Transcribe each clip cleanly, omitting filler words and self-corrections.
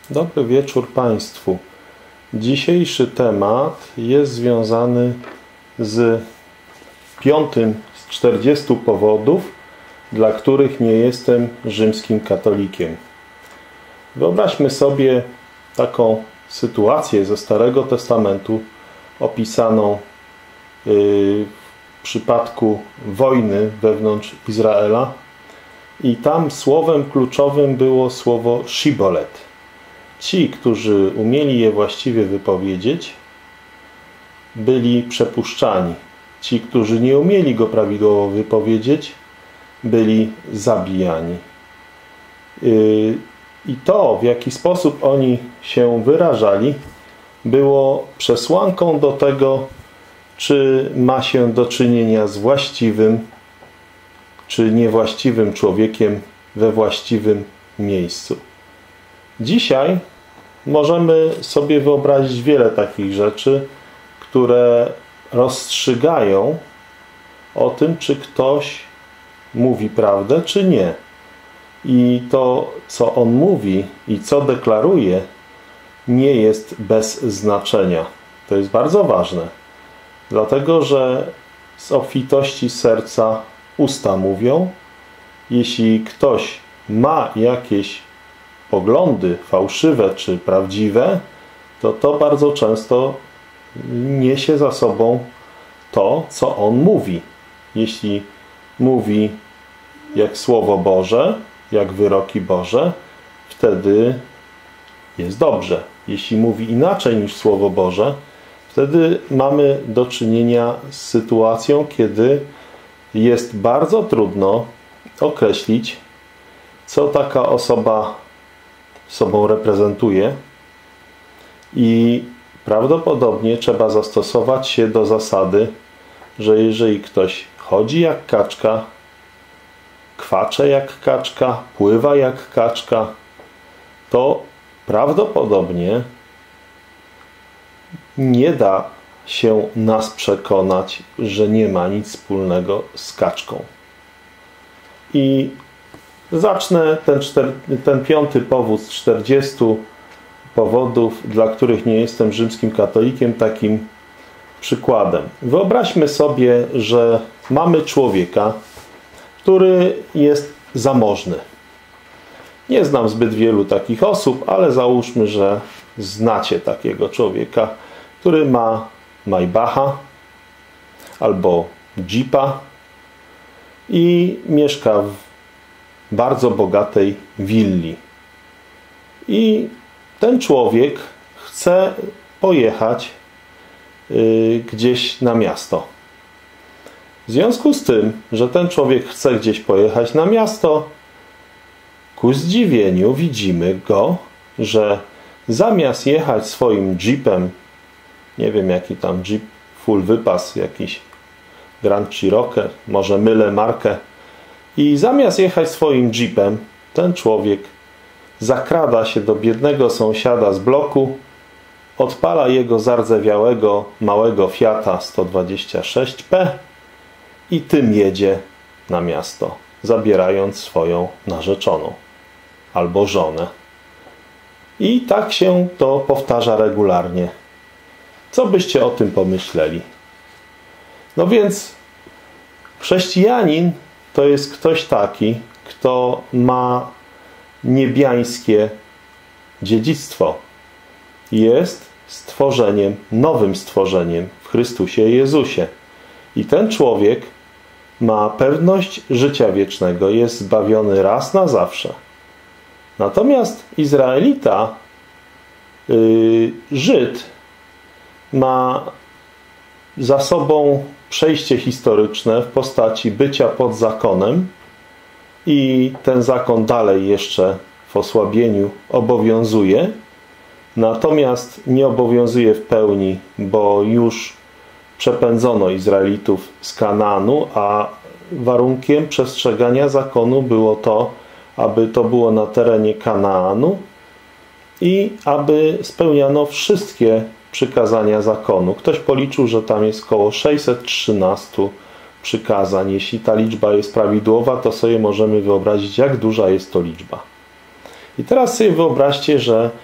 Dobry wieczór Państwu. Dzisiejszy temat jest związany z 5 z 40 powodów, dla których nie jestem rzymskim katolikiem. Wyobraźmy sobie taką sytuację ze Starego Testamentu opisaną w przypadku wojny wewnątrz Izraela i tam słowem kluczowym było słowo shibolet. Ci, którzy umieli je właściwie wypowiedzieć, byli przepuszczani. Ci, którzy nie umieli go prawidłowo wypowiedzieć, byli zabijani. I to, w jaki sposób oni się wyrażali, było przesłanką do tego, czy ma się do czynienia z właściwym, czy niewłaściwym człowiekiem we właściwym miejscu. Dzisiaj możemy sobie wyobrazić wiele takich rzeczy, które rozstrzygają o tym, czy ktoś mówi prawdę, czy nie. I to, co on mówi i co deklaruje, nie jest bez znaczenia. To jest bardzo ważne. Dlatego, że z obfitości serca usta mówią. Jeśli ktoś ma jakieś poglądy fałszywe czy prawdziwe, to bardzo często niesie za sobą to, co on mówi. Jeśli mówi jak Słowo Boże, jak wyroki Boże, wtedy jest dobrze. Jeśli mówi inaczej niż Słowo Boże, wtedy mamy do czynienia z sytuacją, kiedy jest bardzo trudno określić, co taka osoba sobą reprezentuje i prawdopodobnie trzeba zastosować się do zasady, że jeżeli ktoś chodzi jak kaczka, kwacze jak kaczka, pływa jak kaczka, to prawdopodobnie nie da się nas przekonać, że nie ma nic wspólnego z kaczką. I zacznę ten 5 powód z 40 powodów, dla których nie jestem rzymskim katolikiem, takim przykładem. Wyobraźmy sobie, że mamy człowieka, który jest zamożny. Nie znam zbyt wielu takich osób, ale załóżmy, że znacie takiego człowieka, który ma Maybacha albo Jeepa i mieszka w bardzo bogatej willi. I ten człowiek chce pojechać gdzieś na miasto. W związku z tym, że ten człowiek chce gdzieś pojechać na miasto, ku zdziwieniu widzimy go, że zamiast jechać swoim jeepem, nie wiem jaki tam jeep, full wypas, jakiś Grand Cherokee, może mylę markę, i zamiast jechać swoim jeepem, ten człowiek zakrada się do biednego sąsiada z bloku, odpala jego zardzewiałego małego Fiata 126P i tym jedzie na miasto, zabierając swoją narzeczoną albo żonę. I tak się to powtarza regularnie. Co byście o tym pomyśleli? No więc chrześcijanin to jest ktoś taki, kto ma niebiańskie dziedzictwo. Jest stworzeniem, nowym stworzeniem w Chrystusie Jezusie. I ten człowiek ma pewność życia wiecznego, jest zbawiony raz na zawsze. Natomiast Izraelita, Żyd, ma za sobą przejście historyczne w postaci bycia pod zakonem i ten zakon dalej jeszcze w osłabieniu obowiązuje, natomiast nie obowiązuje w pełni, bo już przepędzono Izraelitów z Kanaanu, a warunkiem przestrzegania zakonu było to, aby to było na terenie Kanaanu i aby spełniano wszystkie przykazania zakonu. Ktoś policzył, że tam jest około 613 przykazań. Jeśli ta liczba jest prawidłowa, to sobie możemy wyobrazić, jak duża jest to liczba. I teraz sobie wyobraźcie, że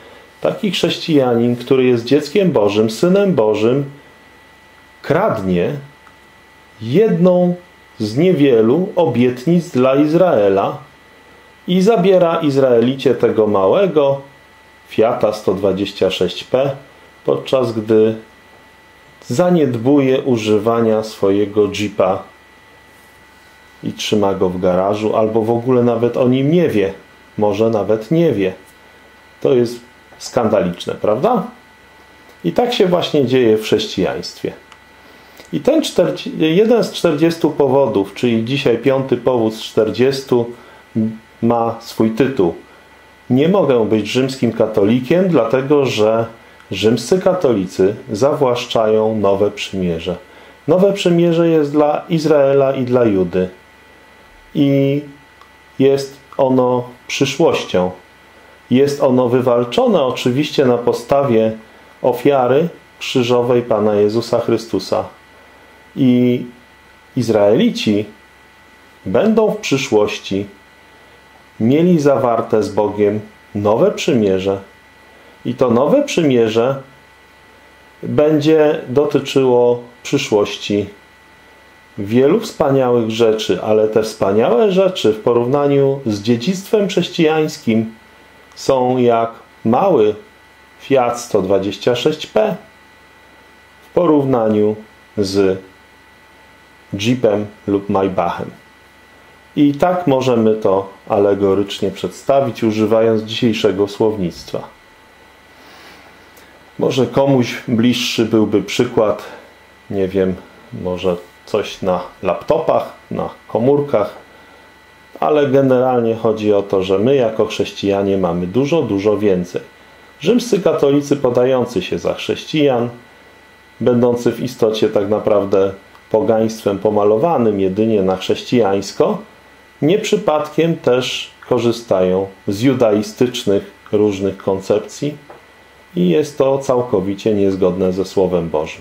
taki chrześcijanin, który jest dzieckiem Bożym, Synem Bożym, kradnie jedną z niewielu obietnic dla Izraela i zabiera Izraelicie tego małego Fiata 126P, podczas gdy zaniedbuje używania swojego Jeepa i trzyma go w garażu, albo w ogóle nawet o nim nie wie. Może nawet nie wie. To jest skandaliczne, prawda? I tak się właśnie dzieje w chrześcijaństwie. I ten jeden z 40 powodów, czyli dzisiaj 5. powód z 40, ma swój tytuł. Nie mogę być rzymskim katolikiem, dlatego że rzymscy katolicy zawłaszczają nowe przymierze. Nowe przymierze jest dla Izraela i dla Judy. I jest ono przyszłością. Jest ono wywalczone oczywiście na podstawie ofiary krzyżowej Pana Jezusa Chrystusa. I Izraelici będą w przyszłości mieli zawarte z Bogiem nowe przymierze. I to nowe przymierze będzie dotyczyło przyszłości wielu wspaniałych rzeczy, ale te wspaniałe rzeczy w porównaniu z dziedzictwem chrześcijańskim są jak mały Fiat 126P w porównaniu z Jeepem lub Maybachem. I tak możemy to alegorycznie przedstawić, używając dzisiejszego słownictwa. Może komuś bliższy byłby przykład, nie wiem, może coś na laptopach, na komórkach, ale generalnie chodzi o to, że my jako chrześcijanie mamy dużo, dużo więcej. Rzymscy katolicy podający się za chrześcijan, będący w istocie tak naprawdę pogaństwem pomalowanym jedynie na chrześcijańsko, nie przypadkiem też korzystają z judaistycznych różnych koncepcji i jest to całkowicie niezgodne ze Słowem Bożym.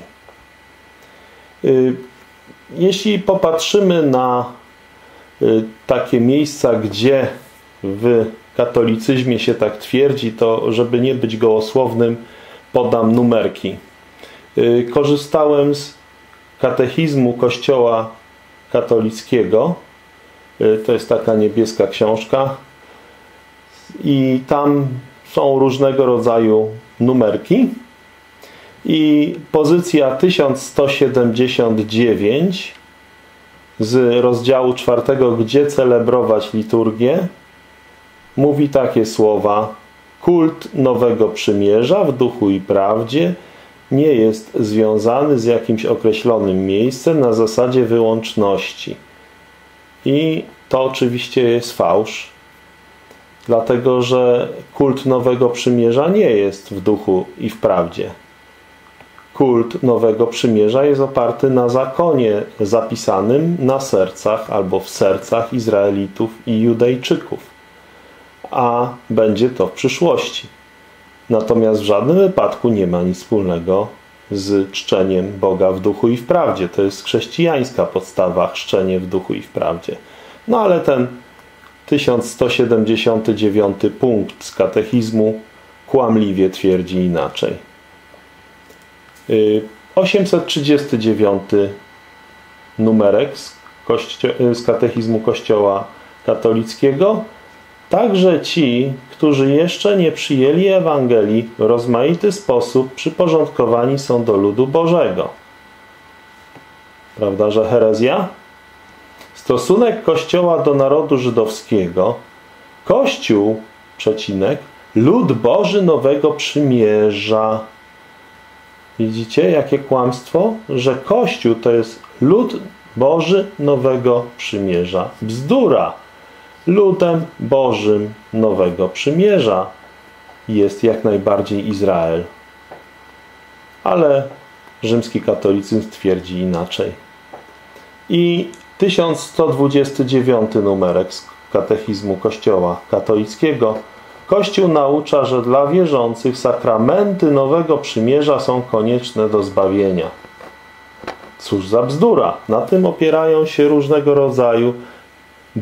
Jeśli popatrzymy na takie miejsca, gdzie w katolicyzmie się tak twierdzi, to żeby nie być gołosłownym, podam numerki. Korzystałem z katechizmu Kościoła katolickiego. To jest taka niebieska książka i tam są różnego rodzaju numerki i pozycja 1179 z rozdziału 4, gdzie celebrować liturgię, mówi takie słowa: kult Nowego Przymierza w duchu i prawdzie nie jest związany z jakimś określonym miejscem na zasadzie wyłączności. I to oczywiście jest fałsz, dlatego że kult Nowego Przymierza nie jest w duchu i w prawdzie. Kult Nowego Przymierza jest oparty na zakonie zapisanym na sercach albo w sercach Izraelitów i Judejczyków, a będzie to w przyszłości. Natomiast w żadnym wypadku nie ma nic wspólnego z czczeniem Boga w duchu i w prawdzie. To jest chrześcijańska podstawa, chrzczenie w duchu i w prawdzie. No ale ten 1179 punkt z katechizmu kłamliwie twierdzi inaczej. 839 numerek z katechizmu Kościoła katolickiego. Także ci, którzy jeszcze nie przyjęli Ewangelii, w rozmaity sposób przyporządkowani są do ludu Bożego. Prawda, że herezja? Stosunek Kościoła do narodu żydowskiego. Kościół, przecinek, lud Boży Nowego Przymierza. Widzicie, jakie kłamstwo? Że Kościół to jest lud Boży Nowego Przymierza. Bzdura! Ludem Bożym Nowego Przymierza jest jak najbardziej Izrael. Ale rzymski katolicyzm twierdzi inaczej. I 1129 numerek z katechizmu Kościoła katolickiego. Kościół naucza, że dla wierzących sakramenty Nowego Przymierza są konieczne do zbawienia. Cóż za bzdura! Na tym opierają się różnego rodzaju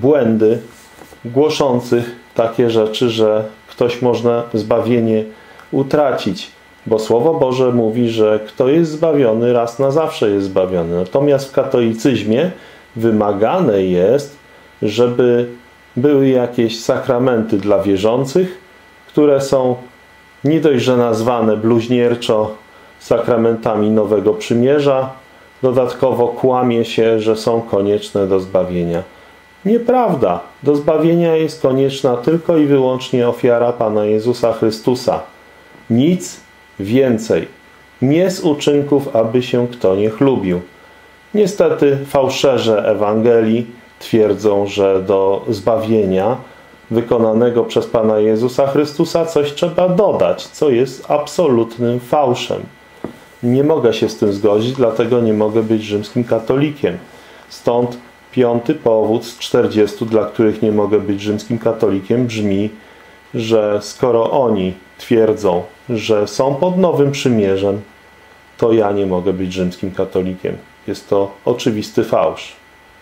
błędy głoszących takie rzeczy, że ktoś można zbawienie utracić, bo Słowo Boże mówi, że kto jest zbawiony, raz na zawsze jest zbawiony. Natomiast w katolicyzmie wymagane jest, żeby były jakieś sakramenty dla wierzących, które są nie dość, że nazwane bluźnierczo sakramentami Nowego Przymierza, dodatkowo kłamie się, że są konieczne do zbawienia. Nieprawda. Do zbawienia jest konieczna tylko i wyłącznie ofiara Pana Jezusa Chrystusa. Nic więcej. Nie z uczynków, aby się kto nie chlubił. Niestety fałszerze Ewangelii twierdzą, że do zbawienia wykonanego przez Pana Jezusa Chrystusa coś trzeba dodać, co jest absolutnym fałszem. Nie mogę się z tym zgodzić, dlatego nie mogę być rzymskim katolikiem. Stąd 5. powód z 40, dla których nie mogę być rzymskim katolikiem, brzmi, że skoro oni twierdzą, że są pod Nowym Przymierzem, to ja nie mogę być rzymskim katolikiem. Jest to oczywisty fałsz.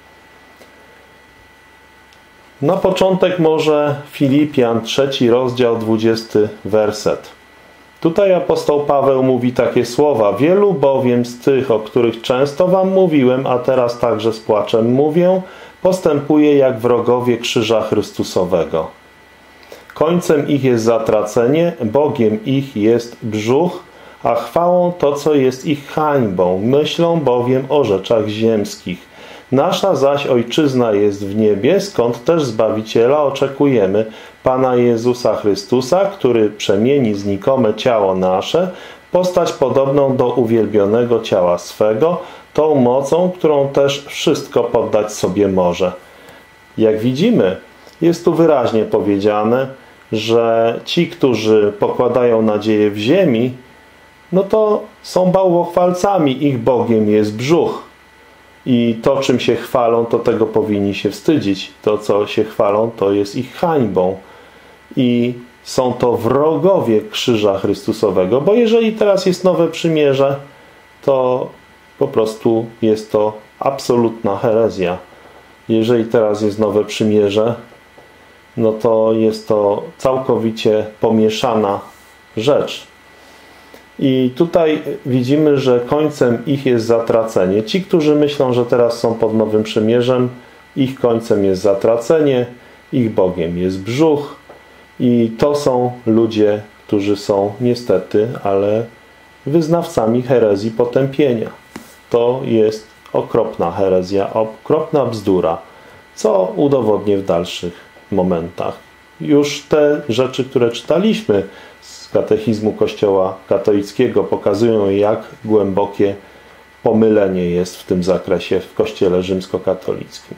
Na początek może Filipian, 3 rozdział, 20 werset. Tutaj apostoł Paweł mówi takie słowa: wielu bowiem z tych, o których często wam mówiłem, a teraz także z płaczem mówię, postępuje jak wrogowie krzyża Chrystusowego. Końcem ich jest zatracenie, Bogiem ich jest brzuch, a chwałą to, co jest ich hańbą. Myślą bowiem o rzeczach ziemskich. Nasza zaś Ojczyzna jest w niebie, skąd też Zbawiciela oczekujemy, Pana Jezusa Chrystusa, który przemieni znikome ciało nasze, postać podobną do uwielbionego ciała swego, tą mocą, którą też wszystko poddać sobie może. Jak widzimy, jest tu wyraźnie powiedziane, że ci, którzy pokładają nadzieję w ziemi, no to są bałwochwalcami, ich Bogiem jest brzuch. I to, czym się chwalą, to tego powinni się wstydzić. To, co się chwalą, to jest ich hańbą. I są to wrogowie krzyża Chrystusowego, bo jeżeli teraz jest Nowe Przymierze, to po prostu jest to absolutna herezja. Jeżeli teraz jest Nowe Przymierze, no to jest to całkowicie pomieszana rzecz. I tutaj widzimy, że końcem ich jest zatracenie. Ci, którzy myślą, że teraz są pod Nowym Przymierzem, ich końcem jest zatracenie, ich Bogiem jest brzuch. I to są ludzie, którzy są niestety, ale wyznawcami herezji potępienia. To jest okropna herezja, okropna bzdura, co udowodnię w dalszych momentach. Już te rzeczy, które czytaliśmy z katechizmu Kościoła katolickiego, pokazują, jak głębokie pomylenie jest w tym zakresie w Kościele rzymskokatolickim.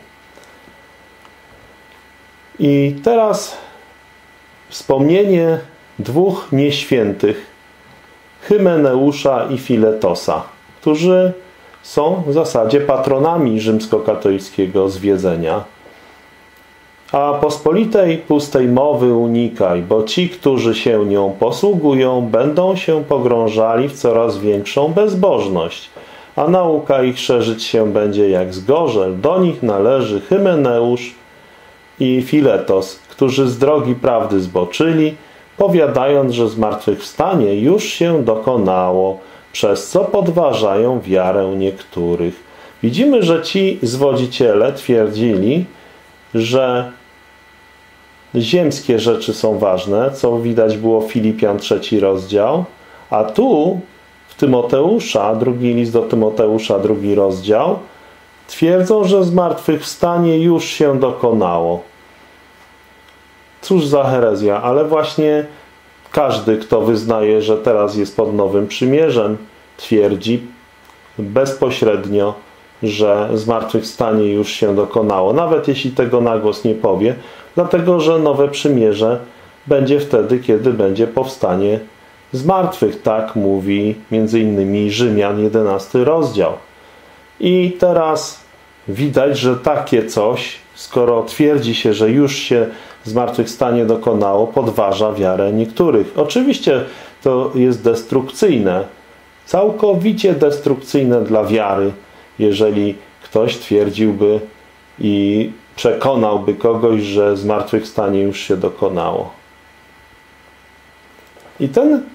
I teraz wspomnienie dwóch nieświętych, Hymeneusza i Filetosa, którzy są w zasadzie patronami rzymskokatolickiego zwiedzenia. A pospolitej pustej mowy unikaj, bo ci, którzy się nią posługują, będą się pogrążali w coraz większą bezbożność, a nauka ich szerzyć się będzie jak zgorzel. Do nich należy Hymeneusz i Filetos, którzy z drogi prawdy zboczyli, powiadając, że zmartwychwstanie już się dokonało, przez co podważają wiarę niektórych. Widzimy, że ci zwodziciele twierdzili, że ziemskie rzeczy są ważne, co widać było w Filipian 3 rozdział, a tu w Tymoteusza, drugi list do Tymoteusza, 2 rozdział, twierdzą, że zmartwychwstanie już się dokonało. Cóż za herezja, ale właśnie każdy, kto wyznaje, że teraz jest pod Nowym Przymierzem, twierdzi bezpośrednio, że zmartwychwstanie już się dokonało, nawet jeśli tego na głos nie powie, dlatego że Nowe Przymierze będzie wtedy, kiedy będzie powstanie z martwych. Tak mówi m.in. Rzymian 11 rozdział. I teraz widać, że takie coś, skoro twierdzi się, że już się zmartwychwstanie dokonało, podważa wiarę niektórych. Oczywiście to jest destrukcyjne, całkowicie destrukcyjne dla wiary, jeżeli ktoś twierdziłby i przekonałby kogoś, że zmartwychwstanie już się dokonało. I ten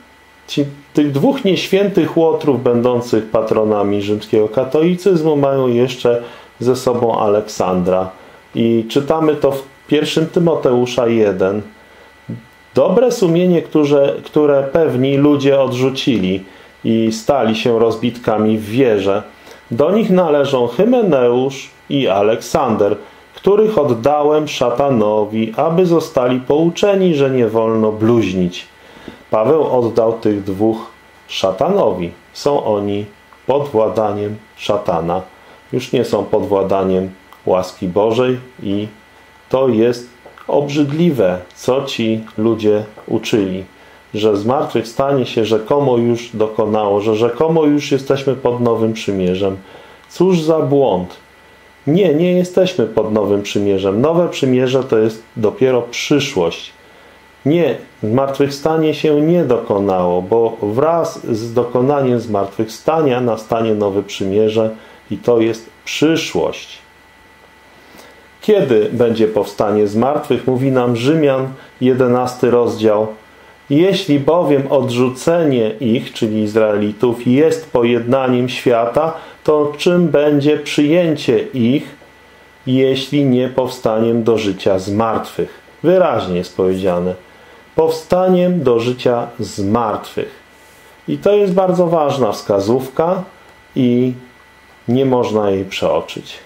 Tych dwóch nieświętych łotrów będących patronami rzymskiego katolicyzmu mają jeszcze ze sobą Aleksandra. I czytamy to w 1 Tymoteusza 1. Dobre sumienie, które pewni ludzie odrzucili i stali się rozbitkami w wierze. Do nich należą Hymeneusz i Aleksander, których oddałem szatanowi, aby zostali pouczeni, że nie wolno bluźnić. Paweł oddał tych dwóch szatanowi. Są oni pod władaniem szatana. Już nie są pod władaniem łaski Bożej i to jest obrzydliwe, co ci ludzie uczyli. Że zmartwychwstanie się rzekomo już dokonało, że rzekomo już jesteśmy pod nowym przymierzem. Cóż za błąd. Nie jesteśmy pod nowym przymierzem. Nowe przymierze to jest dopiero przyszłość. Nie, zmartwychwstanie się nie dokonało, bo wraz z dokonaniem zmartwychwstania nastanie nowe przymierze i to jest przyszłość. Kiedy będzie powstanie z martwych? Mówi nam Rzymian, 11 rozdział. Jeśli bowiem odrzucenie ich, czyli Izraelitów, jest pojednaniem świata, to czym będzie przyjęcie ich, jeśli nie powstaniem do życia z martwych? Wyraźnie jest powiedziane. Powstaniem do życia z martwych. I to jest bardzo ważna wskazówka i nie można jej przeoczyć.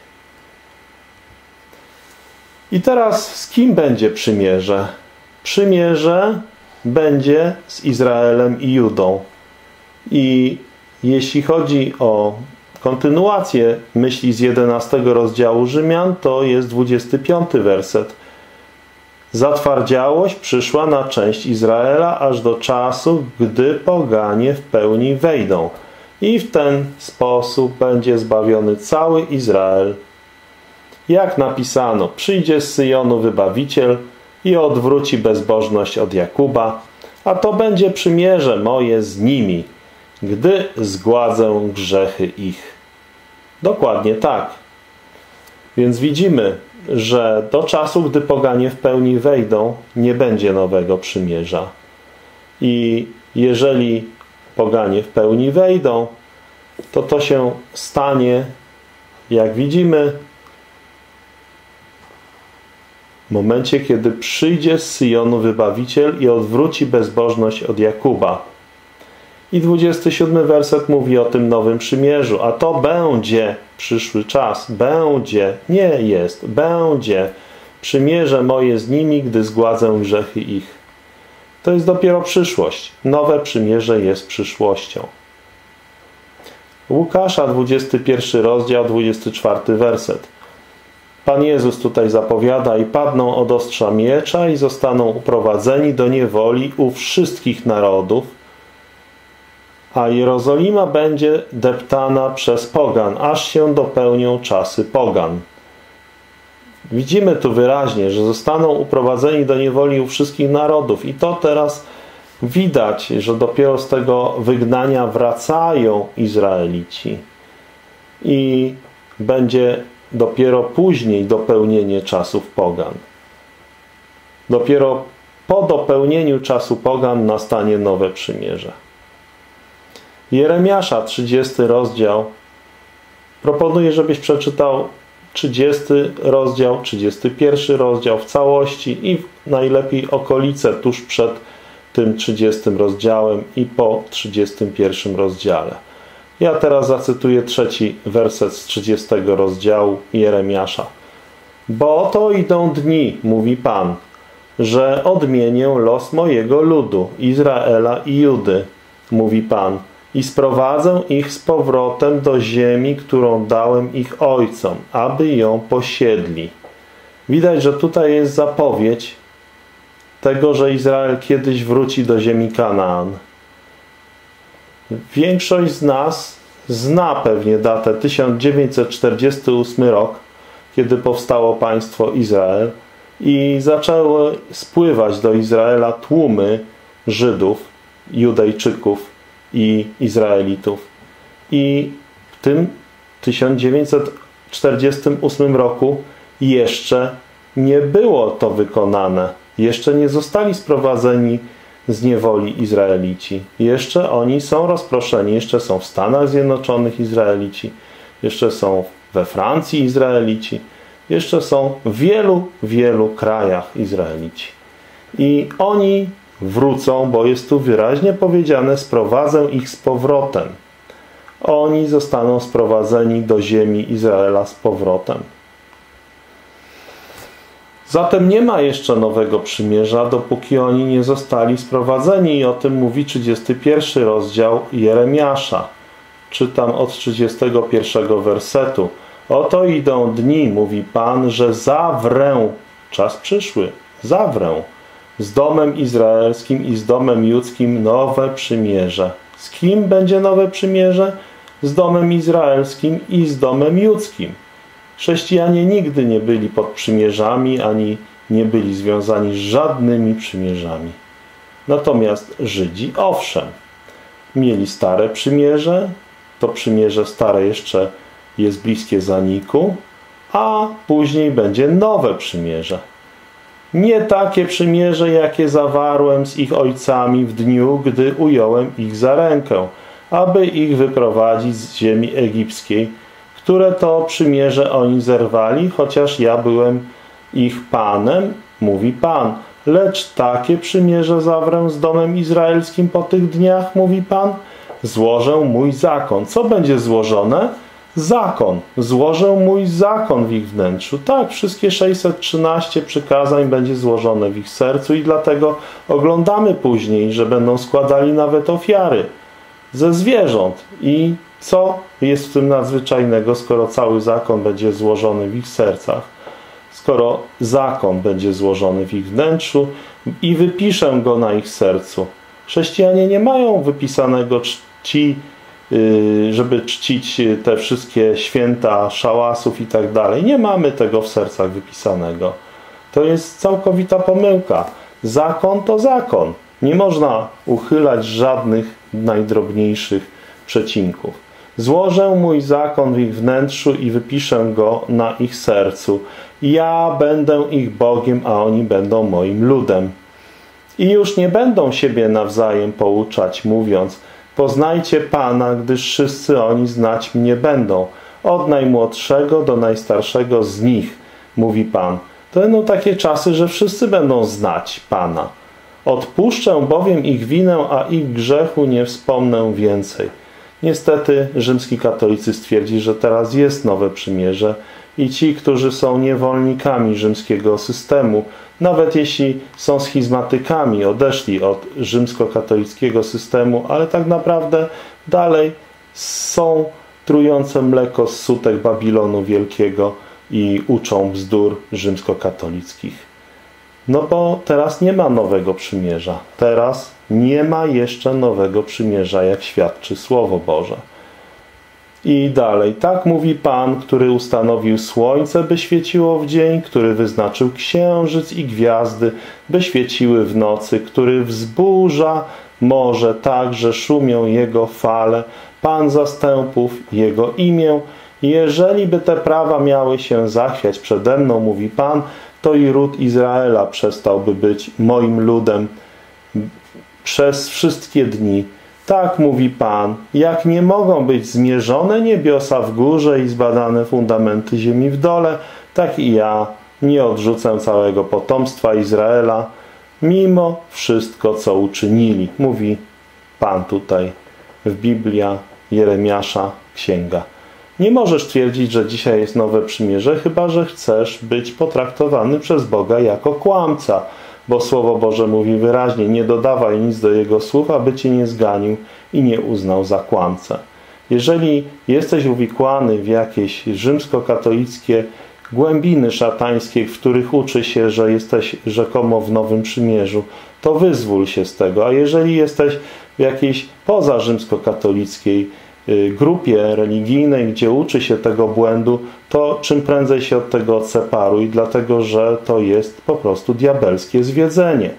I teraz z kim będzie przymierze? Przymierze będzie z Izraelem i Judą. I jeśli chodzi o kontynuację myśli z 11 rozdziału Rzymian, to jest 25 werset. Zatwardziałość przyszła na część Izraela aż do czasu, gdy poganie w pełni wejdą. I w ten sposób będzie zbawiony cały Izrael. Jak napisano, przyjdzie z Syjonu wybawiciel i odwróci bezbożność od Jakuba, a to będzie przymierze moje z nimi, gdy zgładzę grzechy ich. Dokładnie tak. Więc widzimy, że do czasu, gdy poganie w pełni wejdą, nie będzie nowego przymierza. I jeżeli poganie w pełni wejdą, to się stanie, jak widzimy, w momencie, kiedy przyjdzie z Syjonu wybawiciel i odwróci bezbożność od Jakuba. I 27 werset mówi o tym nowym przymierzu. A to będzie przyszły czas. Będzie, nie jest, będzie przymierze moje z nimi, gdy zgładzę grzechy ich. To jest dopiero przyszłość. Nowe przymierze jest przyszłością. Łukasza, 21 rozdział, 24 werset. Pan Jezus tutaj zapowiada: i padną od ostrza miecza i zostaną uprowadzeni do niewoli u wszystkich narodów, a Jerozolima będzie deptana przez pogan, aż się dopełnią czasy pogan. Widzimy tu wyraźnie, że zostaną uprowadzeni do niewoli u wszystkich narodów. I to teraz widać, że dopiero z tego wygnania wracają Izraelici. I będzie dopiero później dopełnienie czasów pogan. Dopiero po dopełnieniu czasu pogan nastanie nowe przymierze. Jeremiasza, 30 rozdział. Proponuję, żebyś przeczytał 30 rozdział, 31 rozdział w całości i najlepiej okolice tuż przed tym 30 rozdziałem i po 31 rozdziale. Ja teraz zacytuję 3 werset z 30 rozdziału Jeremiasza. Bo oto idą dni, mówi Pan, że odmienię los mojego ludu, Izraela i Judy, mówi Pan, i sprowadzę ich z powrotem do ziemi, którą dałem ich ojcom, aby ją posiedli. Widać, że tutaj jest zapowiedź tego, że Izrael kiedyś wróci do ziemi Kanaan. Większość z nas zna pewnie datę 1948 rok, kiedy powstało państwo Izrael i zaczęły spływać do Izraela tłumy Żydów, Judejczyków i Izraelitów. I w tym 1948 roku jeszcze nie było to wykonane. Jeszcze nie zostali sprowadzeni z niewoli Izraelici. Jeszcze oni są rozproszeni, jeszcze są w Stanach Zjednoczonych Izraelici, jeszcze są we Francji Izraelici, jeszcze są w wielu, wielu krajach Izraelici. I oni wrócą, bo jest tu wyraźnie powiedziane, sprowadzę ich z powrotem. Oni zostaną sprowadzeni do ziemi Izraela z powrotem. Zatem nie ma jeszcze nowego przymierza, dopóki oni nie zostali sprowadzeni. I o tym mówi 31 rozdział Jeremiasza. Czytam od 31 wersetu. Oto idą dni, mówi Pan, że zawrę, czas przyszły, zawrę z domem izraelskim i z domem judzkim nowe przymierze. Z kim będzie nowe przymierze? Z domem izraelskim i z domem judzkim. Chrześcijanie nigdy nie byli pod przymierzami, ani nie byli związani z żadnymi przymierzami. Natomiast Żydzi, owszem, mieli stare przymierze, to przymierze stare jeszcze jest bliskie zaniku, a później będzie nowe przymierze. Nie takie przymierze, jakie zawarłem z ich ojcami w dniu, gdy ująłem ich za rękę, aby ich wyprowadzić z ziemi egipskiej, które to przymierze oni zerwali, chociaż ja byłem ich Panem, mówi Pan. Lecz takie przymierze zawrę z domem izraelskim po tych dniach, mówi Pan. Złożę mój zakon. Co będzie złożone? Zakon. Złożę mój zakon w ich wnętrzu. Tak, wszystkie 613 przykazań będzie złożone w ich sercu i dlatego oglądamy później, że będą składali nawet ofiary ze zwierząt. I co jest w tym nadzwyczajnego, skoro cały zakon będzie złożony w ich sercach? Skoro zakon będzie złożony w ich wnętrzu i wypiszę go na ich sercu. Chrześcijanie nie mają wypisanego czci, żeby czcić te wszystkie święta szałasów i tak dalej. Nie mamy tego w sercach wypisanego. To jest całkowita pomyłka. Zakon to zakon. Nie można uchylać żadnych najdrobniejszych przecinków. Złożę mój zakon w ich wnętrzu i wypiszę go na ich sercu. Ja będę ich Bogiem, a oni będą moim ludem. I już nie będą siebie nawzajem pouczać, mówiąc: poznajcie Pana, gdyż wszyscy oni znać mnie będą. Od najmłodszego do najstarszego z nich, mówi Pan. To będą takie czasy, że wszyscy będą znać Pana. Odpuszczę bowiem ich winę, a ich grzechu nie wspomnę więcej. Niestety rzymski katolicyzm twierdzi, że teraz jest nowe przymierze i ci, którzy są niewolnikami rzymskiego systemu, nawet jeśli są schizmatykami, odeszli od rzymskokatolickiego systemu, ale tak naprawdę dalej są trujące mleko z sutek Babilonu Wielkiego i uczą bzdur rzymskokatolickich. No bo teraz nie ma nowego przymierza. Teraz nie ma jeszcze nowego przymierza, jak świadczy Słowo Boże. I dalej. Tak mówi Pan, który ustanowił słońce, by świeciło w dzień, który wyznaczył księżyc i gwiazdy, by świeciły w nocy, który wzburza morze tak, że szumią jego fale. Pan zastępów, jego imię. Jeżeli by te prawa miały się zachwiać przede mną, mówi Pan, to i ród Izraela przestałby być moim ludem przez wszystkie dni. Tak mówi Pan, jak nie mogą być zmierzone niebiosa w górze i zbadane fundamenty ziemi w dole, tak i ja nie odrzucę całego potomstwa Izraela, mimo wszystko, co uczynili. Mówi Pan tutaj w Biblia Jeremiasza, księga. Nie możesz twierdzić, że dzisiaj jest nowe przymierze, chyba że chcesz być potraktowany przez Boga jako kłamca, bo Słowo Boże mówi wyraźnie: nie dodawaj nic do Jego słów, aby cię nie zganił i nie uznał za kłamcę. Jeżeli jesteś uwikłany w jakieś rzymskokatolickie głębiny szatańskie, w których uczy się, że jesteś rzekomo w Nowym Przymierzu, to wyzwól się z tego. A jeżeli jesteś w jakiejś pozarzymskokatolickiej grupie religijnej, gdzie uczy się tego błędu, to czym prędzej się od tego odseparuj, dlatego że to jest po prostu diabelskie zwiedzenie.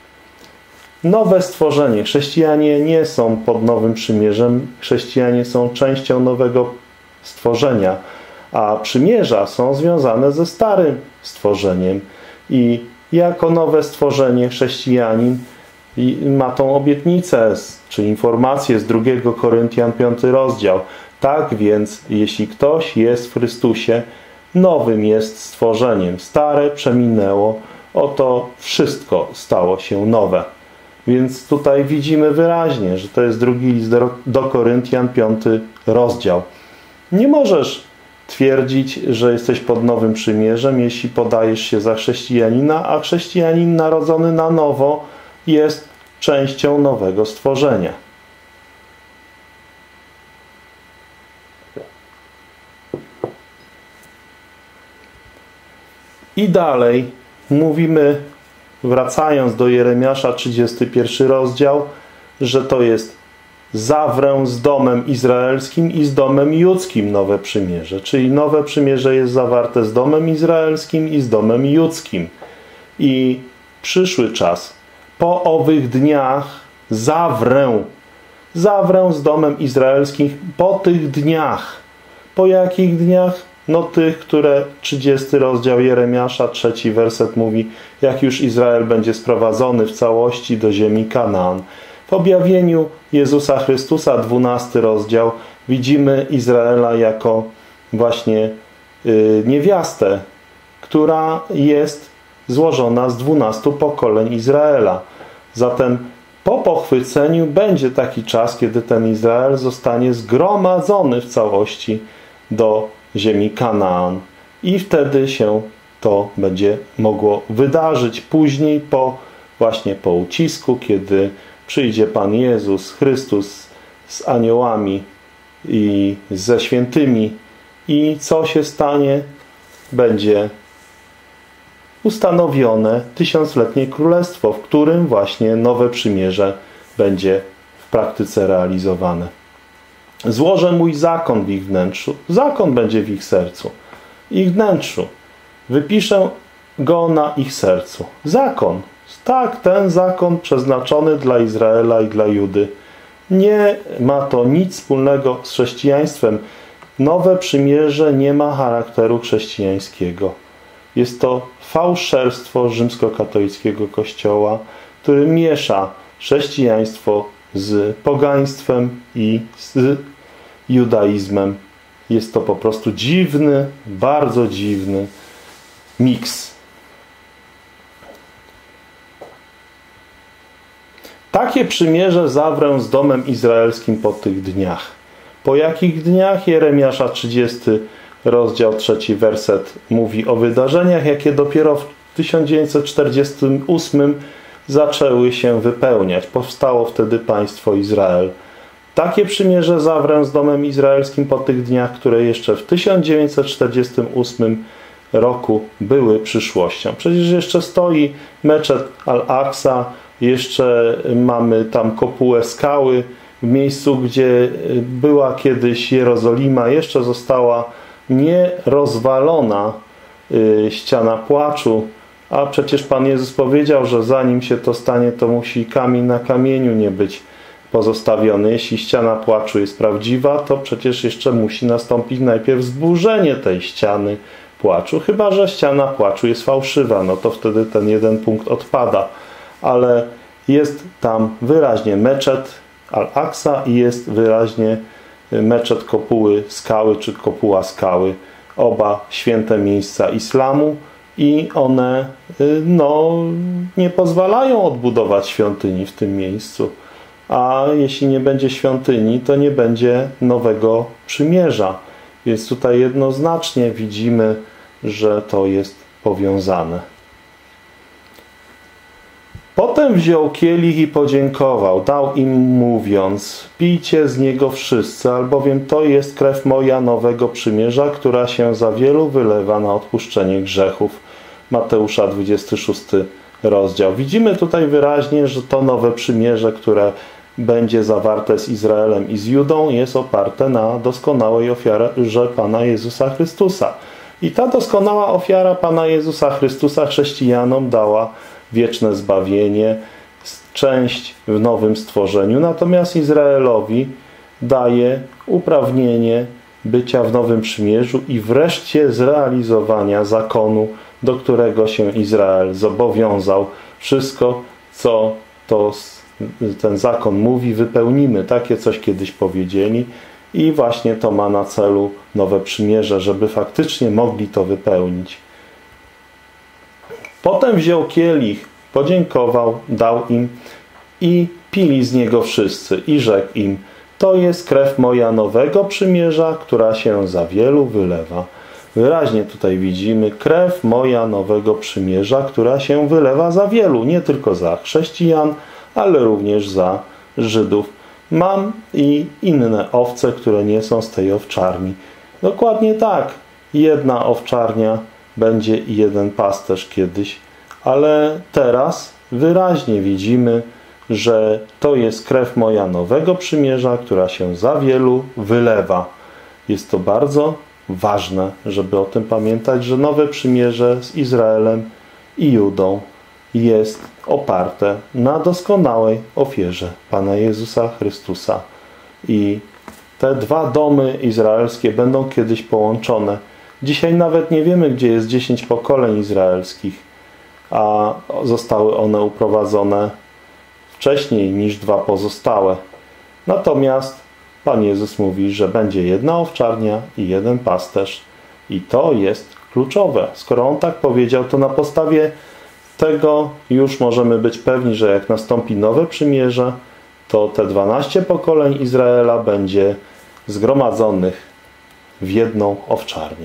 Nowe stworzenie. Chrześcijanie nie są pod Nowym Przymierzem. Chrześcijanie są częścią nowego stworzenia, a przymierza są związane ze starym stworzeniem. I jako nowe stworzenie chrześcijanin i ma tą obietnicę, czy informację z 2 Koryntian 5 rozdział. Tak więc, jeśli ktoś jest w Chrystusie, nowym jest stworzeniem. Stare przeminęło, oto wszystko stało się nowe. Więc tutaj widzimy wyraźnie, że to jest 2 list do Koryntian 5 rozdział. Nie możesz twierdzić, że jesteś pod nowym przymierzem, jeśli podajesz się za chrześcijanina, a chrześcijanin narodzony na nowo jest częścią nowego stworzenia. I dalej mówimy, wracając do Jeremiasza 31 rozdział, że to jest zawrę z domem izraelskim i z domem judzkim nowe przymierze. Czyli nowe przymierze jest zawarte z domem izraelskim i z domem judzkim. I przyszły czas. Po owych dniach zawrę z domem izraelskim po tych dniach. Po jakich dniach? No tych, które 30 rozdział Jeremiasza, 3 werset mówi, jak już Izrael będzie sprowadzony w całości do ziemi Kanaan. W objawieniu Jezusa Chrystusa, 12 rozdział, widzimy Izraela jako właśnie niewiastę, która jest złożona z 12 pokoleń Izraela. Zatem po pochwyceniu będzie taki czas, kiedy ten Izrael zostanie zgromadzony w całości do ziemi Kanaan. I wtedy się to będzie mogło wydarzyć. Później właśnie po ucisku, kiedy przyjdzie Pan Jezus Chrystus z aniołami i ze świętymi. I co się stanie? Będzie ustanowione tysiącletnie królestwo, w którym właśnie nowe przymierze będzie w praktyce realizowane. Złożę mój zakon w ich wnętrzu. Zakon będzie w ich sercu. Ich wnętrzu. Wypiszę go na ich sercu. Zakon. Tak, ten zakon przeznaczony dla Izraela i dla Judy. Nie ma to nic wspólnego z chrześcijaństwem. Nowe przymierze nie ma charakteru chrześcijańskiego. Jest to fałszerstwo rzymskokatolickiego kościoła, który miesza chrześcijaństwo z pogaństwem i z judaizmem. Jest to po prostu dziwny, bardzo dziwny miks. Takie przymierze zawrę z domem izraelskim po tych dniach. Po jakich dniach? Jeremiasza 30 rozdział 3 werset mówi o wydarzeniach, jakie dopiero w 1948 zaczęły się wypełniać. Powstało wtedy państwo Izrael. Takie przymierze zawrę z domem izraelskim po tych dniach, które jeszcze w 1948 roku były przyszłością. Przecież jeszcze stoi meczet Al-Aqsa, jeszcze mamy tam kopułę skały w miejscu, gdzie była kiedyś Jerozolima, jeszcze została nierozwalona ściana płaczu, a przecież Pan Jezus powiedział, że zanim się to stanie, to musi kamień na kamieniu nie być pozostawiony. Jeśli ściana płaczu jest prawdziwa, to przecież jeszcze musi nastąpić najpierw zburzenie tej ściany płaczu. Chyba że ściana płaczu jest fałszywa, no to wtedy ten jeden punkt odpada. Ale jest tam wyraźnie meczet Al-Aqsa i jest wyraźnie meczet kopuły skały, czy kopuła skały. Oba święte miejsca islamu i one nie pozwalają odbudować świątyni w tym miejscu. A jeśli nie będzie świątyni, to nie będzie nowego przymierza. Więc tutaj jednoznacznie widzimy, że to jest powiązane. Potem wziął kielich i podziękował. Dał im mówiąc, pijcie z niego wszyscy, albowiem to jest krew moja nowego przymierza, która się za wielu wylewa na odpuszczenie grzechów. Mateusza 26 rozdział. Widzimy tutaj wyraźnie, że to nowe przymierze, które będzie zawarte z Izraelem i z Judą, jest oparte na doskonałej ofierze Pana Jezusa Chrystusa. I ta doskonała ofiara Pana Jezusa Chrystusa chrześcijanom dała wieczne zbawienie, część w nowym stworzeniu. Natomiast Izraelowi daje uprawnienie bycia w nowym przymierzu i wreszcie zrealizowania zakonu, do którego się Izrael zobowiązał. Wszystko, co to ten zakon mówi, wypełnimy. Takie coś kiedyś powiedzieli i właśnie to ma na celu nowe przymierze, żeby faktycznie mogli to wypełnić. Potem wziął kielich, podziękował, dał im i pili z niego wszyscy i rzekł im: to jest krew moja nowego przymierza, która się za wielu wylewa. Wyraźnie tutaj widzimy krew moja nowego przymierza, która się wylewa za wielu, nie tylko za chrześcijan, ale również za Żydów. Mam i inne owce, które nie są z tej owczarni. Dokładnie tak. Jedna owczarnia będzie i jeden pasterz kiedyś, ale teraz wyraźnie widzimy, że to jest krew moja nowego przymierza, która się za wielu wylewa. Jest to bardzo ważne, żeby o tym pamiętać, że nowe przymierze z Izraelem i Judą jest oparte na doskonałej ofierze Pana Jezusa Chrystusa. I te dwa domy izraelskie będą kiedyś połączone. Dzisiaj nawet nie wiemy, gdzie jest 10 pokoleń izraelskich, a zostały one uprowadzone wcześniej niż dwa pozostałe. Natomiast Pan Jezus mówi, że będzie jedna owczarnia i jeden pasterz. I to jest kluczowe. Skoro On tak powiedział, to na podstawie tego już możemy być pewni, że jak nastąpi nowe przymierze, to te 12 pokoleń Izraela będzie zgromadzonych w jedną owczarnię.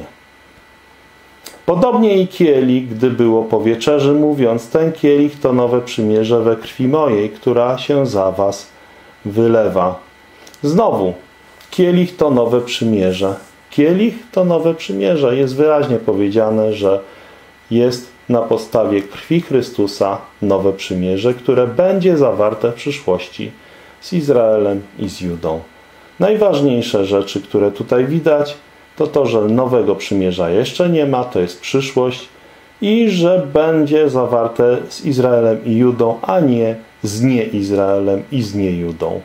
Podobnie i kielich, gdy było po wieczerzy, mówiąc: ten kielich to nowe przymierze we krwi mojej, która się za was wylewa. Znowu, kielich to nowe przymierze. Kielich to nowe przymierze. Jest wyraźnie powiedziane, że jest na podstawie krwi Chrystusa nowe przymierze, które będzie zawarte w przyszłości z Izraelem i z Judą. Najważniejsze rzeczy, które tutaj widać, to to, że nowego przymierza jeszcze nie ma, to jest przyszłość i że będzie zawarte z Izraelem i Judą, a nie z nie-Izraelem i z nie-Judą.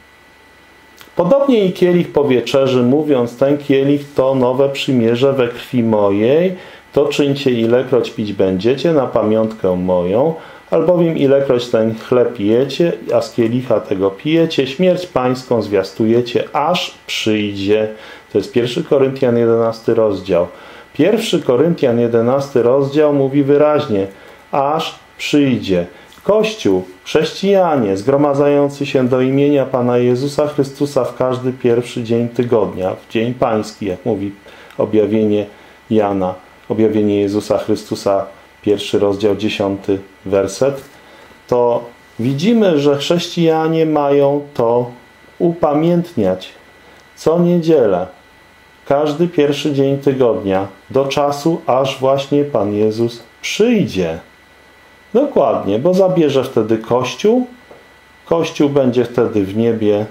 Podobnie i kielich po wieczerzy, mówiąc: ten kielich to nowe przymierze we krwi mojej, to czyńcie ilekroć pić będziecie na pamiątkę moją, albowiem ilekroć ten chleb jecie, a z kielicha tego pijecie, śmierć pańską zwiastujecie, aż przyjdzie. To jest 1 Koryntian 11 rozdział. 1 Koryntian 11 rozdział mówi wyraźnie: aż przyjdzie. Kościół, chrześcijanie zgromadzający się do imienia Pana Jezusa Chrystusa w każdy pierwszy dzień tygodnia, w dzień pański, jak mówi objawienie Jana, objawienie Jezusa Chrystusa, 1 rozdział 10 werset, to widzimy, że chrześcijanie mają to upamiętniać co niedzielę, każdy pierwszy dzień tygodnia, do czasu, aż właśnie Pan Jezus przyjdzie. Dokładnie, bo zabierze wtedy Kościół. Kościół będzie wtedy w niebie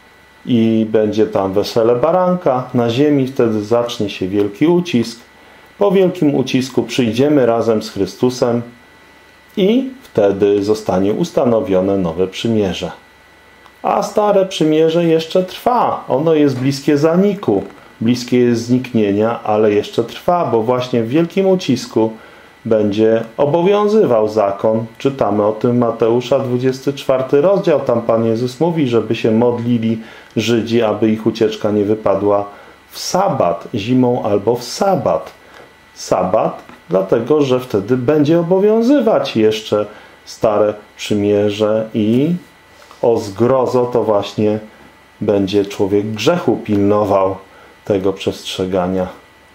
i będzie tam wesele baranka. Na ziemi wtedy zacznie się wielki ucisk. Po wielkim ucisku przyjdziemy razem z Chrystusem i wtedy zostanie ustanowione nowe przymierze. A stare przymierze jeszcze trwa. Ono jest bliskie zaniku, bliskie jest zniknienia, ale jeszcze trwa, bo właśnie w wielkim ucisku będzie obowiązywał zakon. Czytamy o tym Mateusza 24 rozdział. Tam Pan Jezus mówi, żeby się modlili Żydzi, aby ich ucieczka nie wypadła w sabat, zimą albo w sabat. Sabat, dlatego że wtedy będzie obowiązywać jeszcze stare przymierze i o zgrozo to właśnie będzie człowiek grzechu pilnował tego przestrzegania.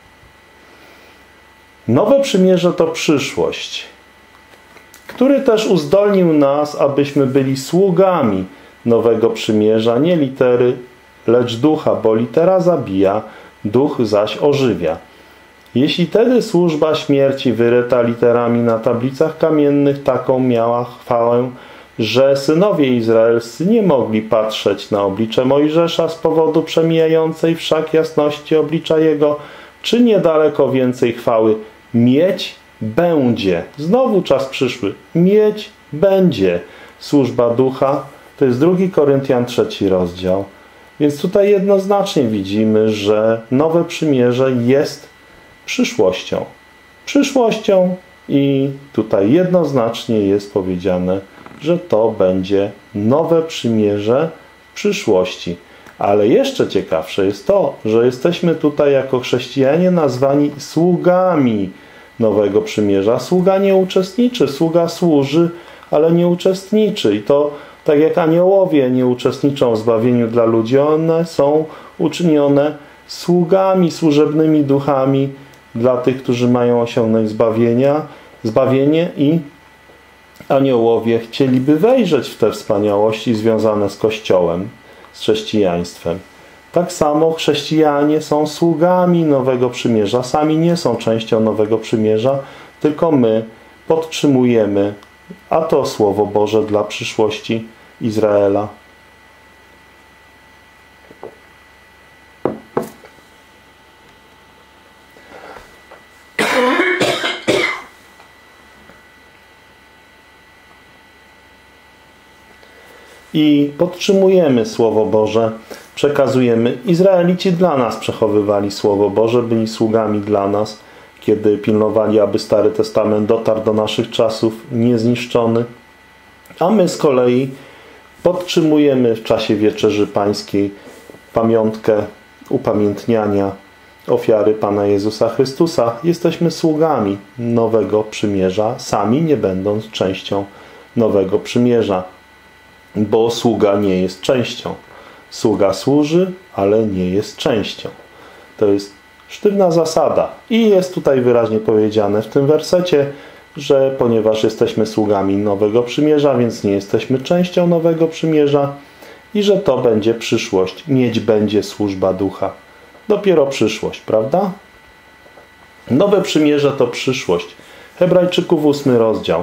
Nowe przymierze to przyszłość, który też uzdolnił nas, abyśmy byli sługami nowego przymierza, nie litery, lecz ducha, bo litera zabija, duch zaś ożywia. Jeśli tedy służba śmierci wyryta literami na tablicach kamiennych taką miała chwałę, że synowie izraelscy nie mogli patrzeć na oblicze Mojżesza z powodu przemijającej wszak jasności oblicza jego, czy niedaleko więcej chwały mieć będzie. Znowu czas przyszły. Mieć będzie. Służba ducha to jest 2 Koryntian 3 rozdział. Więc tutaj jednoznacznie widzimy, że nowe przymierze jest przyszłością. Przyszłością I tutaj jednoznacznie jest powiedziane, że to będzie nowe przymierze w przyszłości. Ale jeszcze ciekawsze jest to, że jesteśmy tutaj jako chrześcijanie nazwani sługami nowego przymierza. Sługa nie uczestniczy, sługa służy, ale nie uczestniczy. I to tak jak aniołowie nie uczestniczą w zbawieniu dla ludzi, one są uczynione sługami, służebnymi duchami dla tych, którzy mają osiągnąć zbawienie i aniołowie chcieliby wejrzeć w te wspaniałości związane z Kościołem, z chrześcijaństwem. Tak samo chrześcijanie są sługami Nowego Przymierza. Sami nie są częścią Nowego Przymierza, tylko my podtrzymujemy, a to Słowo Boże dla przyszłości Izraela. I podtrzymujemy Słowo Boże, przekazujemy. Izraelici dla nas przechowywali Słowo Boże, byli sługami dla nas, kiedy pilnowali, aby Stary Testament dotarł do naszych czasów niezniszczony. A my z kolei podtrzymujemy w czasie Wieczerzy Pańskiej pamiątkę upamiętniania ofiary Pana Jezusa Chrystusa. Jesteśmy sługami Nowego Przymierza, sami nie będąc częścią Nowego Przymierza. Bo sługa nie jest częścią. Sługa służy, ale nie jest częścią. To jest sztywna zasada. I jest tutaj wyraźnie powiedziane w tym wersecie, że ponieważ jesteśmy sługami Nowego Przymierza, więc nie jesteśmy częścią Nowego Przymierza i że to będzie przyszłość. Mieć będzie służba ducha. Dopiero przyszłość, prawda? Nowe Przymierze to przyszłość. Hebrajczyków 8 rozdział.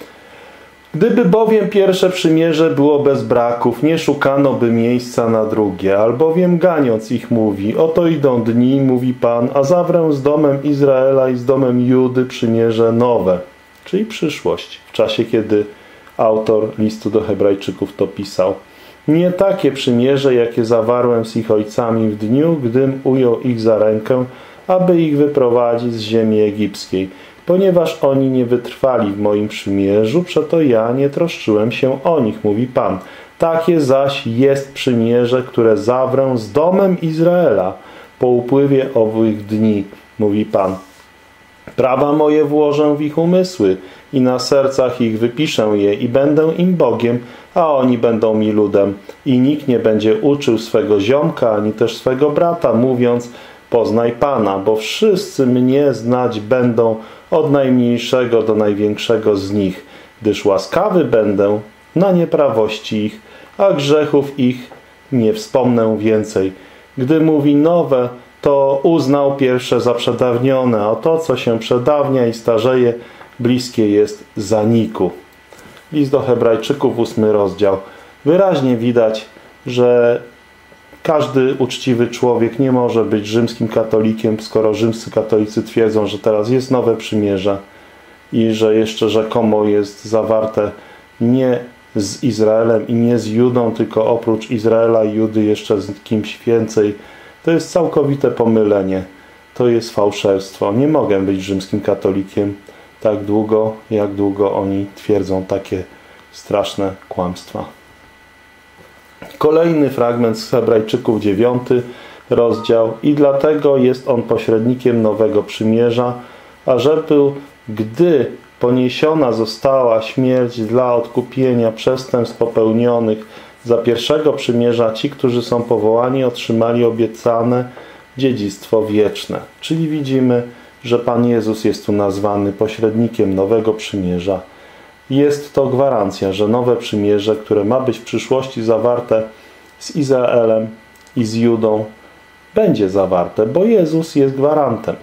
Gdyby bowiem pierwsze przymierze było bez braków, nie szukano by miejsca na drugie, albowiem ganiąc ich mówi, oto idą dni, mówi Pan, a zawrę z domem Izraela i z domem Judy przymierze nowe, czyli przyszłość, w czasie kiedy autor listu do Hebrajczyków to pisał. Nie takie przymierze, jakie zawarłem z ich ojcami w dniu, gdym ujął ich za rękę, aby ich wyprowadzić z ziemi egipskiej. Ponieważ oni nie wytrwali w moim przymierzu, przeto ja nie troszczyłem się o nich, mówi Pan. Takie zaś jest przymierze, które zawrę z domem Izraela po upływie owych dni, mówi Pan. Prawa moje włożę w ich umysły i na sercach ich wypiszę je i będę im Bogiem, a oni będą mi ludem. I nikt nie będzie uczył swego ziomka, ani też swego brata, mówiąc, poznaj Pana, bo wszyscy mnie znać będą od najmniejszego do największego z nich, gdyż łaskawy będę na nieprawości ich, a grzechów ich nie wspomnę więcej. Gdy mówi nowe, to uznał pierwsze za przedawnione, a to, co się przedawnia i starzeje, bliskie jest zaniku. List do Hebrajczyków, 8 rozdział. Wyraźnie widać, że każdy uczciwy człowiek nie może być rzymskim katolikiem, skoro rzymscy katolicy twierdzą, że teraz jest nowe przymierze i że jeszcze rzekomo jest zawarte nie z Izraelem i nie z Judą, tylko oprócz Izraela i Judy jeszcze z kimś więcej. To jest całkowite pomylenie. To jest fałszerstwo. Nie mogę być rzymskim katolikiem tak długo, jak długo oni twierdzą takie straszne kłamstwa. Kolejny fragment z Hebrajczyków, 9 rozdział. I dlatego jest on pośrednikiem nowego przymierza, ażeby, gdy poniesiona została śmierć dla odkupienia przestępstw popełnionych za pierwszego przymierza, ci, którzy są powołani, otrzymali obiecane dziedzictwo wieczne. Czyli widzimy, że Pan Jezus jest tu nazwany pośrednikiem nowego przymierza. Jest to gwarancja, że nowe przymierze, które ma być w przyszłości zawarte z Izraelem i z Judą, będzie zawarte, bo Jezus jest gwarantem.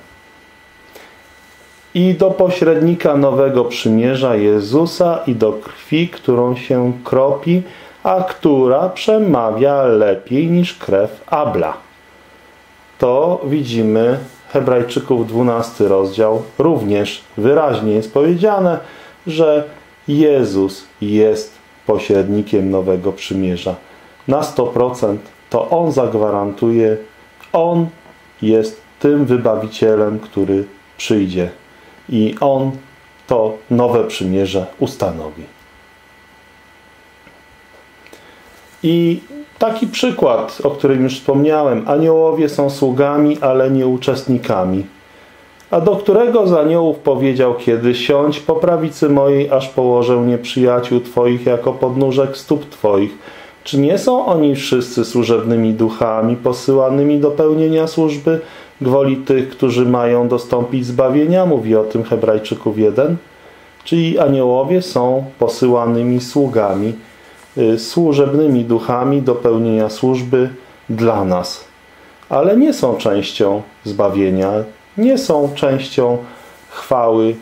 I do pośrednika nowego przymierza Jezusa i do krwi, którą się kropi, a która przemawia lepiej niż krew Abla. To widzimy Hebrajczyków 12 rozdział. Również wyraźnie jest powiedziane, że Jezus jest pośrednikiem nowego przymierza. Na 100% to On zagwarantuje, On jest tym wybawicielem, który przyjdzie. I On to nowe przymierze ustanowi. I taki przykład, o którym już wspomniałem, aniołowie są sługami, ale nie uczestnikami. A do którego z aniołów powiedział kiedy: siądź po prawicy mojej, aż położę nieprzyjaciół Twoich jako podnóżek stóp Twoich. Czy nie są oni wszyscy służebnymi duchami, posyłanymi do pełnienia służby gwoli tych, którzy mają dostąpić zbawienia? Mówi o tym Hebrajczyków 1. Czyli aniołowie są posyłanymi sługami, służebnymi duchami do pełnienia służby dla nas. Ale nie są częścią zbawienia, nie są częścią chwały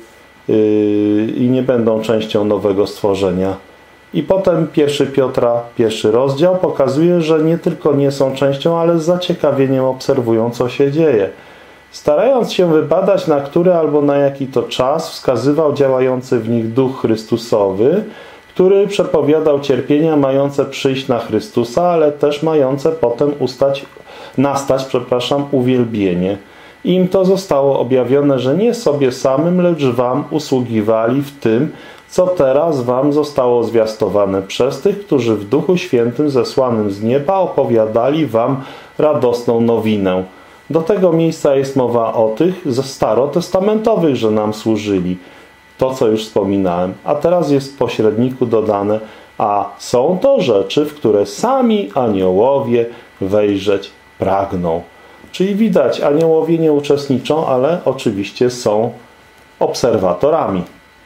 i nie będą częścią nowego stworzenia. I potem 1 Piotra, 1 rozdział pokazuje, że nie tylko nie są częścią, ale z zaciekawieniem obserwują, co się dzieje. Starając się wybadać, na który albo na jaki to czas wskazywał działający w nich Duch Chrystusowy, który przepowiadał cierpienia mające przyjść na Chrystusa, ale też mające potem nastać uwielbienie. Im to zostało objawione, że nie sobie samym, lecz wam usługiwali w tym, co teraz wam zostało zwiastowane przez tych, którzy w Duchu Świętym zesłanym z nieba opowiadali wam radosną nowinę. Do tego miejsca jest mowa o tych ze starotestamentowych, że nam służyli. To, co już wspominałem. A teraz jest w pośredniku dodane: a są to rzeczy, w które sami aniołowie wejrzeć pragną. Czyli widać, aniołowie nie uczestniczą, ale oczywiście są obserwatorami.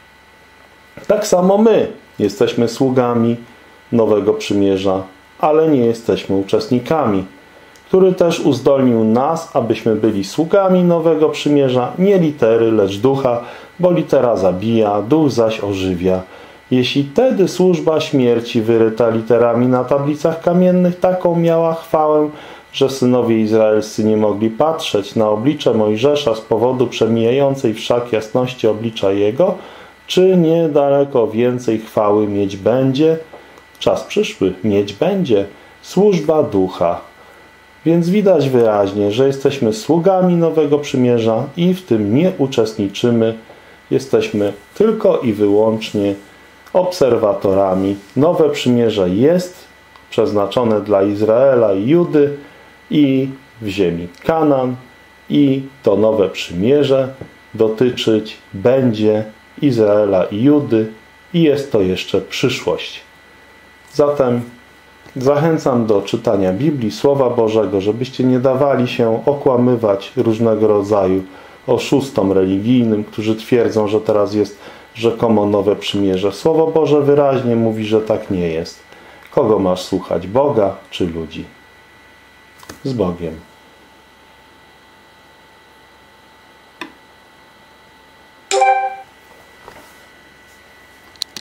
Tak samo my jesteśmy sługami Nowego Przymierza, ale nie jesteśmy uczestnikami, który też uzdolnił nas, abyśmy byli sługami Nowego Przymierza, nie litery, lecz ducha, bo litera zabija, duch zaś ożywia. Jeśli tedy służba śmierci wyryta literami na tablicach kamiennych taką miała chwałę, że synowie izraelscy nie mogli patrzeć na oblicze Mojżesza z powodu przemijającej wszak jasności oblicza jego, czy nie daleko więcej chwały mieć będzie? Czas przyszły mieć będzie służba ducha. Więc widać wyraźnie, że jesteśmy sługami Nowego Przymierza i w tym nie uczestniczymy. Jesteśmy tylko i wyłącznie obserwatorami. Nowe Przymierze jest przeznaczone dla Izraela i Judy i w ziemi Kanaan, i to Nowe Przymierze dotyczyć będzie Izraela i Judy i jest to jeszcze przyszłość. Zatem zachęcam do czytania Biblii, Słowa Bożego, żebyście nie dawali się okłamywać różnego rodzaju oszustom religijnym, którzy twierdzą, że teraz jest rzekomo Nowe Przymierze. Słowo Boże wyraźnie mówi, że tak nie jest. Kogo masz słuchać? Boga czy ludzi? Z Bogiem.